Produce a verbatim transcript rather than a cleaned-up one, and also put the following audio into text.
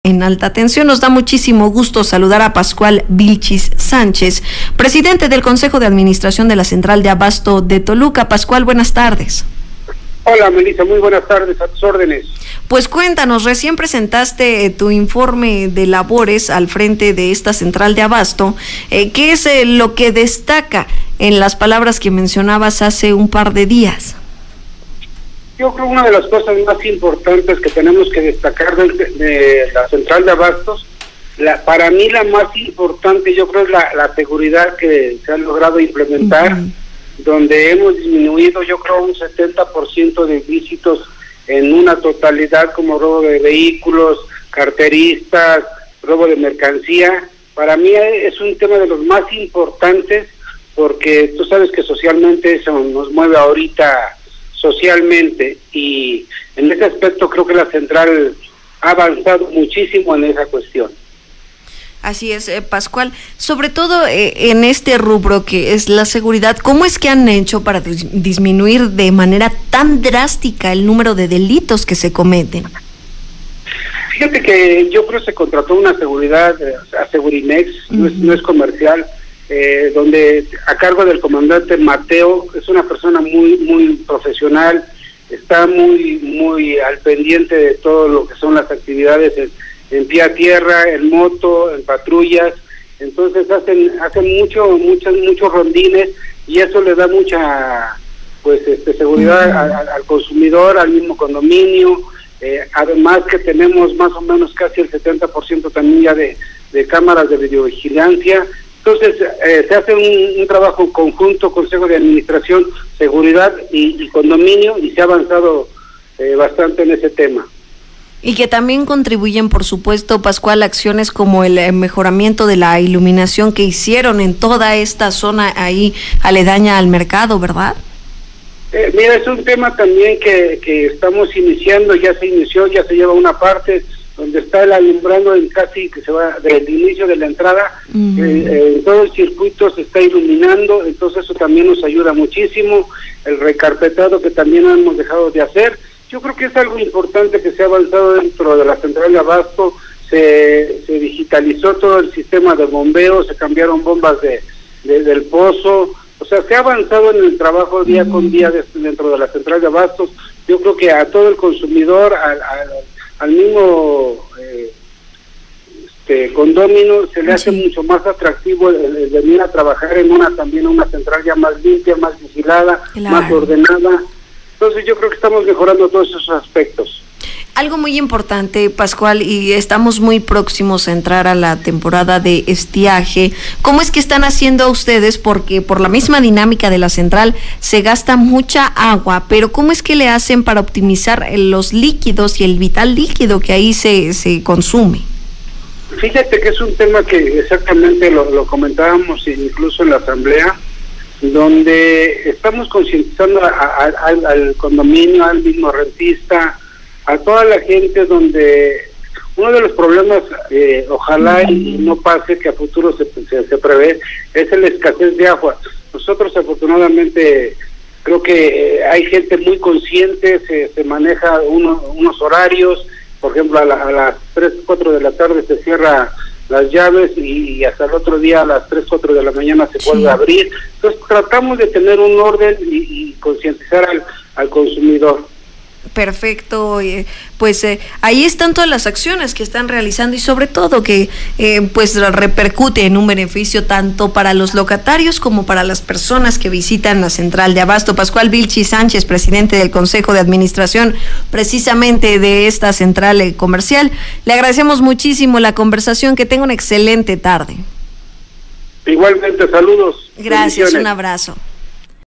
En alta tensión. Nos da muchísimo gusto saludar a Pascual Vilchis Sánchez, presidente del Consejo de Administración de la Central de Abasto de Toluca. Pascual, buenas tardes. Hola, Melissa, muy buenas tardes, a tus órdenes. Pues cuéntanos, recién presentaste eh, tu informe de labores al frente de esta Central de Abasto. Eh, ¿Qué es eh, lo que destaca en las palabras que mencionabas hace un par de días? Yo creo que una de las cosas más importantes que tenemos que destacar de, de la Central de Abastos, la, para mí la más importante yo creo es la, la seguridad que se ha logrado implementar, uh-huh. donde hemos disminuido yo creo un setenta por ciento de ilícitos en una totalidad, como robo de vehículos, carteristas, robo de mercancía. Para mí es un tema de los más importantes, porque tú sabes que socialmente eso nos mueve ahorita socialmente, y en ese aspecto creo que la central ha avanzado muchísimo en esa cuestión. Así es, eh, Pascual, sobre todo eh, en este rubro que es la seguridad, ¿cómo es que han hecho para dis- disminuir de manera tan drástica el número de delitos que se cometen? Fíjate que yo creo que se contrató una seguridad, eh, a Segurimex, uh-huh. no, es, no es comercial, Eh, donde a cargo del comandante Mateo, es una persona muy muy profesional, está muy muy al pendiente de todo lo que son las actividades en, en pie a tierra, en moto, en patrullas. Entonces hacen hacen mucho muchos muchos rondines, y eso le da mucha pues este seguridad uh-huh. al, al consumidor, al mismo condominio. Eh, además que tenemos más o menos casi el setenta por ciento también ya de, de cámaras de videovigilancia. Entonces, eh, se hace un, un trabajo conjunto, Consejo de Administración, Seguridad y, y Condominio, y se ha avanzado eh, bastante en ese tema. Y que también contribuyen, por supuesto, Pascual, acciones como el mejoramiento de la iluminación que hicieron en toda esta zona ahí aledaña al mercado, ¿verdad? Eh, mira, es un tema también que, que estamos iniciando, ya se inició, ya se lleva una parte, donde está el alumbrando en casi que se va del inicio de la entrada, uh-huh. eh, eh, en todo el circuito se está iluminando, entonces eso también nos ayuda muchísimo. El recarpetado que también hemos dejado de hacer, yo creo que es algo importante que se ha avanzado dentro de la Central de Abasto. Se, se digitalizó todo el sistema de bombeo, se cambiaron bombas de, de del pozo, o sea, se ha avanzado en el trabajo día uh-huh. con día de, dentro de la Central de Abastos. Yo creo que a todo el consumidor, al, al al mismo eh, este condominio se le hace sí. mucho más atractivo el, el venir a trabajar en una también una central ya más limpia, más vigilada, claro. más ordenada. Entonces yo creo que estamos mejorando todos esos aspectos. Algo muy importante, Pascual, y estamos muy próximos a entrar a la temporada de estiaje. ¿Cómo es que están haciendo ustedes? Porque por la misma dinámica de la central se gasta mucha agua, pero ¿cómo es que le hacen para optimizar los líquidos y el vital líquido que ahí se, se consume? Fíjate que es un tema que exactamente lo, lo comentábamos incluso en la asamblea, donde estamos concientizando a, a, a, al, al condominio, al mismo rentista, a toda la gente, donde uno de los problemas, eh, ojalá y no pase, que a futuro se, se, se prevé, es la escasez de agua. Nosotros afortunadamente creo que eh, hay gente muy consciente, se, se maneja uno, unos horarios, por ejemplo a, la, a las tres, cuatro de la tarde se cierra las llaves y, y hasta el otro día a las tres, cuatro de la mañana se vuelve sí. a abrir. Entonces tratamos de tener un orden y, y concientizar al, al consumidor. Perfecto, eh, pues eh, ahí están todas las acciones que están realizando, y sobre todo que eh, pues repercute en un beneficio tanto para los locatarios como para las personas que visitan la Central de Abasto. Pascual Vilchis Sánchez, presidente del Consejo de Administración precisamente de esta central eh, comercial, le agradecemos muchísimo la conversación, que tenga una excelente tarde. Igualmente, saludos. Gracias, un abrazo.